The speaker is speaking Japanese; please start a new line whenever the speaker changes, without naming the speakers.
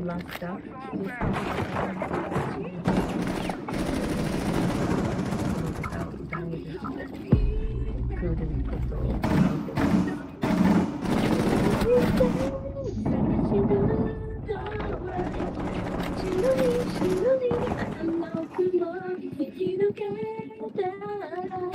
ました。歌うですね。来ることを願ってます。白いあの雲引き抜けたら